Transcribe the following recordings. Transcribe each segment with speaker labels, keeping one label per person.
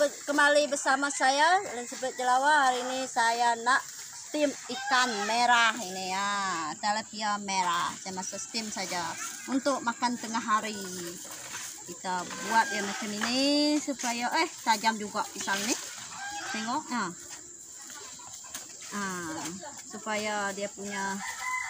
Speaker 1: kembali bersama saya Elizabeth Jelawa. Hari ini saya nak steam ikan merah ini ya, tilapia merah. Saya masuk steam saja untuk makan tengah hari. Kita buat ya macam ini supaya tajam juga pisang nih. Tengok nah. Supaya dia punya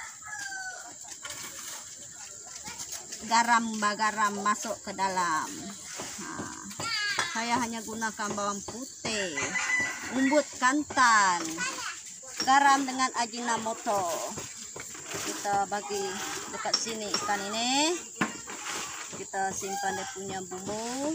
Speaker 1: garam masuk ke dalam. Saya hanya gunakan bawang putih, umbut kantan, garam dengan ajinomoto. Kita bagi dekat sini ikan ini. Kita simpan dia punya bumbu.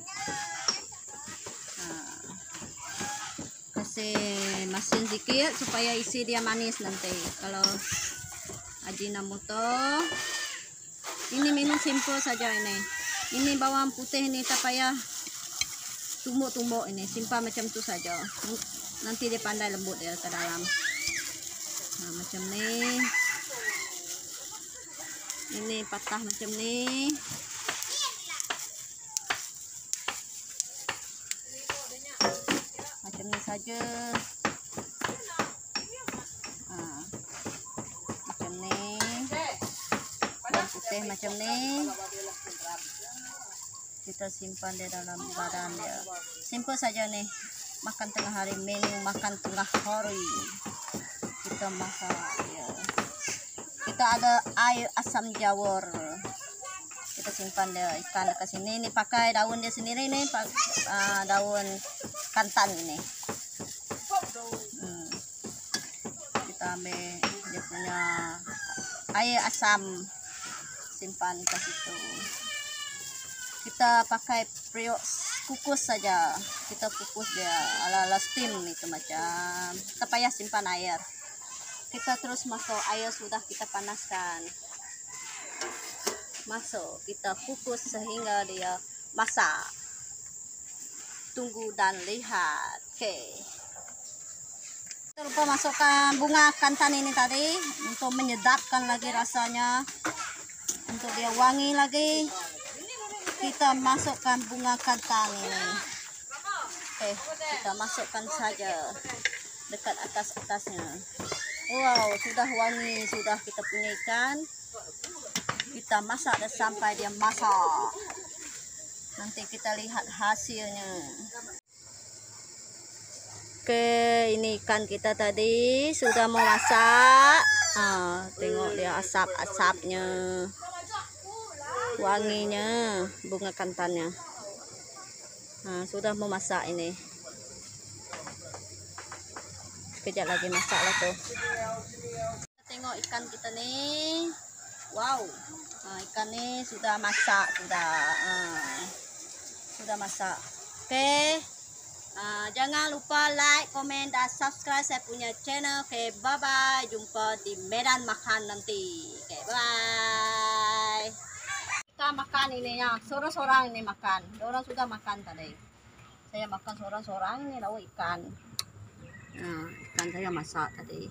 Speaker 1: Kasih masin sedikit supaya isi dia manis nanti. Kalau ajinomoto, ini minum simple saja ini. Ini bawang putih ini tak payah tumbuk-tumbuk ini, simpan macam tu saja. Nanti dia pandai lembut dia ke dalam. Nah, macam ni. Ini patah macam ni. Macam ni saja. Macam ni. Bawang putih macam ni. Kita simpan dia dalam badan dia. Simple saja nih. Makan tengah hari, menu makan tengah hari. Kita masak ya. Kita ada air asam jawur. Kita simpan dia ikan dekat sini. Ini pakai daun dia sendiri nih, daun kantan ini. Kita ambil dia punya air asam, simpan ke situ. Kita pakai periuk kukus saja. Kita kukus dia ala steam itu macam. Tak payah simpan air. Kita terus masuk air sudah kita panaskan. Masuk kita kukus sehingga dia masak. Tunggu dan lihat. Oke. Kita lupa masukkan bunga kantan ini tadi untuk menyedapkan lagi rasanya. Untuk dia wangi lagi. Kita masukkan bunga kantan ini. Kita masukkan saja dekat atas-atasnya. Wow, sudah wangi, sudah kita punya ikan. Kita masak dan sampai dia masak. Nanti kita lihat hasilnya. Oke, ini ikan kita tadi sudah mau masak. Tengok dia asap-asapnya. Wanginya bunga kantannya. Sudah mau masak ini. Sekejap lagi masak lah tuh. Tengok ikan kita nih. Wow, ikan nih sudah masak sudah masak. Oke. Jangan lupa like, komen, dan subscribe saya punya channel. Oke, bye bye. Jumpa di medan makan nanti. Oke, bye. Kita makan ini ya, seorang-seorang ini makan. Orang sudah makan tadi. Saya makan seorang-seorang ini lauk ikan. Ikan saya masak tadi.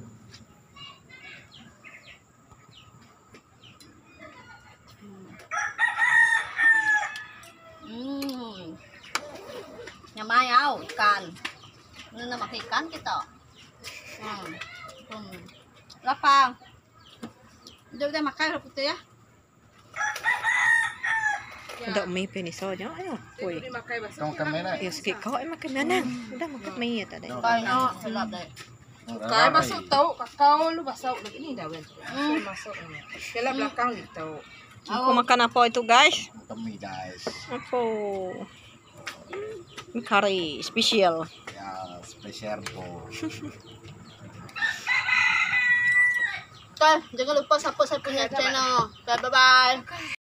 Speaker 1: Nyamai ikan. Ini nama ikan kita. Lapang. Udah makan putih ya.
Speaker 2: Udah mie peniso aja ayo. Woi. Ya sikit kau makan mana? Udah makan mie ya tadi.
Speaker 3: Kau masuk tahu kakao lu masuk ini dah ben. Masuk ini. Kela belakang gitu.
Speaker 2: Aku makan apa itu guys?
Speaker 4: Makan mie guys.
Speaker 2: Apa? Curry spesial.
Speaker 4: Ya spesial po.
Speaker 1: Jangan lupa support saya punya channel. Bye bye.